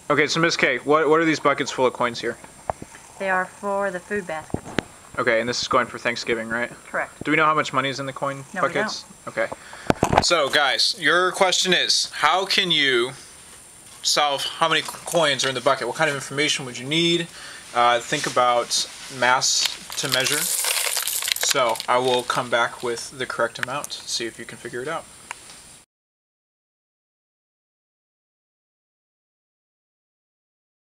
Okay, so Miss K, what are these buckets full of coins here? They are for the food baskets. Okay, and this is going for Thanksgiving, right? Correct. Do we know how much money is in the coin No, buckets? We don't. Okay. So guys, your question is, how can you solve how many coins are in the bucket? What kind of information would you need? Think about mass to measure. So I will come back with the correct amount, see if you can figure it out.